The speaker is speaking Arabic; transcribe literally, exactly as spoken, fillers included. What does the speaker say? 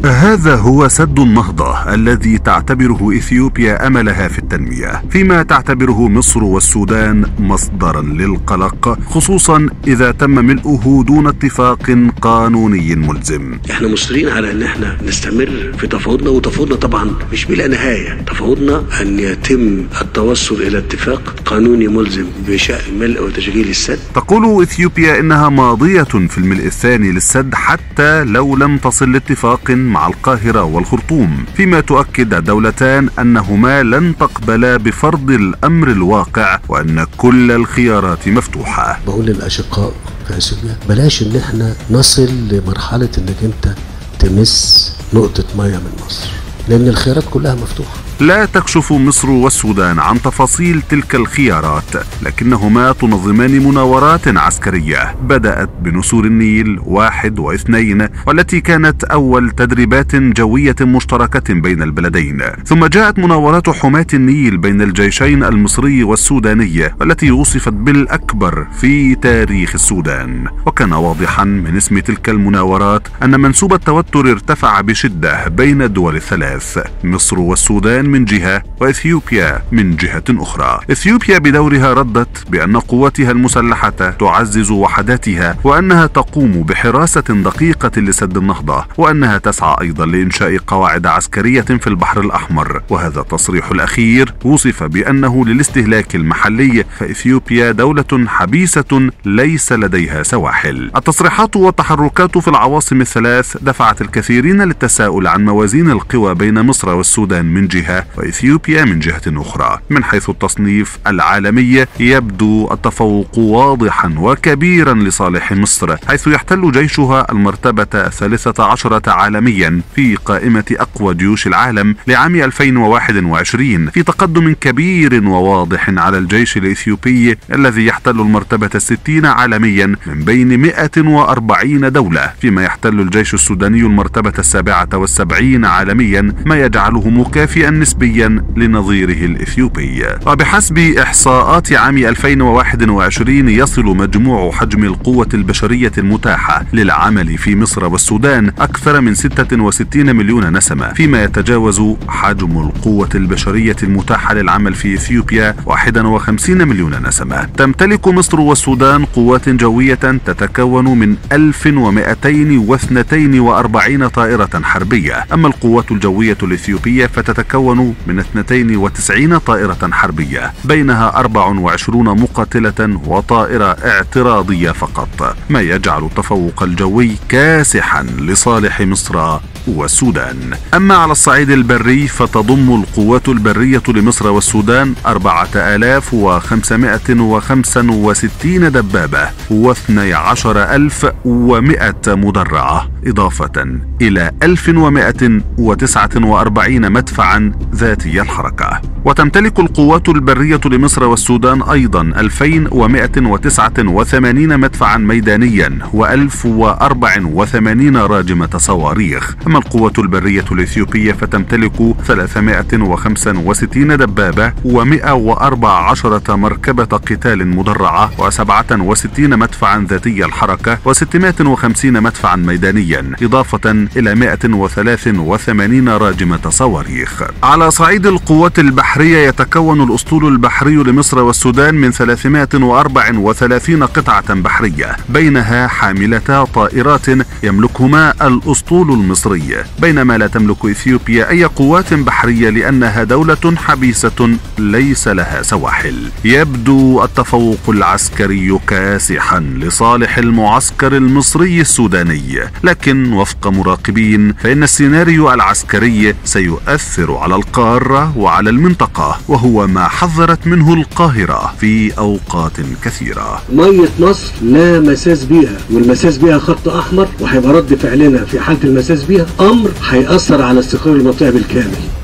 هذا هو سد النهضة الذي تعتبره إثيوبيا أملها في التنمية، فيما تعتبره مصر والسودان مصدرا للقلق، خصوصا إذا تم ملؤه دون اتفاق قانوني ملزم. احنا مصرين على ان احنا نستمر في تفاوضنا، وتفاوضنا طبعا مش بلا نهاية. تفاوضنا ان يتم التوصل الى اتفاق قانوني ملزم بشأن ملء وتشغيل السد. تقول إثيوبيا إنها ماضية في الملء الثاني للسد حتى لو لم تصل لاتفاق مع القاهرة والخرطوم، فيما تؤكد الدولتان أنهما لن تقبلا بفرض الأمر الواقع وأن كل الخيارات مفتوحة. بقول للأشقاء في اثيوبيا بلاش ان احنا نصل لمرحلة انك انت تمس نقطة مية من مصر، لأن الخيارات كلها مفتوحة. لا تكشف مصر والسودان عن تفاصيل تلك الخيارات، لكنهما تنظمان مناورات عسكرية بدأت بنسور النيل واحد واثنين، والتي كانت أول تدريبات جوية مشتركة بين البلدين، ثم جاءت مناورات حماة النيل بين الجيشين المصري والسوداني، والتي وصفت بالأكبر في تاريخ السودان. وكان واضحا من اسم تلك المناورات أن منسوب التوتر ارتفع بشدة بين الدول الثلاث، مصر والسودان من جهة وإثيوبيا من جهة أخرى. إثيوبيا بدورها ردت بأن قواتها المسلحة تعزز وحداتها، وأنها تقوم بحراسة دقيقة لسد النهضة، وأنها تسعى أيضا لإنشاء قواعد عسكرية في البحر الأحمر. وهذا التصريح الأخير وصف بأنه للاستهلاك المحلي، فإثيوبيا دولة حبيسة ليس لديها سواحل. التصريحات والتحركات في العواصم الثلاث دفعت الكثيرين للتساؤل عن موازين القوى بين مصر والسودان من جهة وإثيوبيا من جهة أخرى. من حيث التصنيف العالمي يبدو التفوق واضحا وكبيرا لصالح مصر، حيث يحتل جيشها المرتبة الثالثة عشرة عالميا في قائمة أقوى جيوش العالم لعام ألفين وواحد وعشرين، في تقدم كبير وواضح على الجيش الإثيوبي الذي يحتل المرتبة الستين عالميا من بين مئة وأربعين دولة، فيما يحتل الجيش السوداني المرتبة السابعة والسبعين عالميا، ما يجعله مكافئا نسبيا لنظيره الإثيوبي. وبحسب إحصاءات عام ألفين وواحد وعشرين يصل مجموع حجم القوة البشرية المتاحة للعمل في مصر والسودان أكثر من ستة وستين مليون نسمة، فيما يتجاوز حجم القوة البشرية المتاحة للعمل في إثيوبيا واحد وخمسين مليون نسمة. تمتلك مصر والسودان قوات جوية تتكون من ألف ومئتين واثنتين وأربعين طائرة حربية، أما القوات الجوية الإثيوبية فتتكون من اثنتين وتسعين طائرة حربية، بينها أربع وعشرين مقاتلة وطائرة اعتراضية فقط، ما يجعل التفوق الجوي كاسحا لصالح مصر والسودان. أما على الصعيد البري فتضم القوات البرية لمصر والسودان أربعة آلاف وخمسمائة وخمسة وستين دبابة واثني عشر ألف ومئة مدرعة، إضافة إلى ألف ومئة وتسعة وأربعين مدفعا ذاتي الحركة. وتمتلك القوات البرية لمصر والسودان أيضا ألفين ومئة وتسعة وثمانين مدفعا ميدانيا وألف وأربعة وثمانين راجمة صواريخ. أما القوات البرية الإثيوبية فتمتلك ثلاثمائة وخمسة وستين دبابة ومئة وأربع عشرة مركبة قتال مدرعة وسبعة وستين مدفعا ذاتي الحركة وستمائة وخمسين مدفعا ميدانيا، إضافة إلى مئة وثلاثة وثمانين راجمة صواريخ. على صعيد القوات البحرية يتكون الأسطول البحري لمصر والسودان من ثلاثمائة وأربعة وثلاثين قطعة بحرية، بينها حاملتا طائرات يملكهما الأسطول المصري، بينما لا تملك إثيوبيا أي قوات بحرية لأنها دولة حبيسة ليس لها سواحل. يبدو التفوق العسكري كاسحا لصالح المعسكر المصري السوداني، لكن وفق مراقبين فإن السيناريو العسكري سيؤثر على القارة وعلى المنطقة، وهو ما حذرت منه القاهرة في أوقات كثيرة. مية مصر لا مساس بيها، والمساس بيها خط أحمر، وهيبقى رد فعلنا في حالة المساس بيها أمر هيأثر على استقرار المنطقة بالكامل.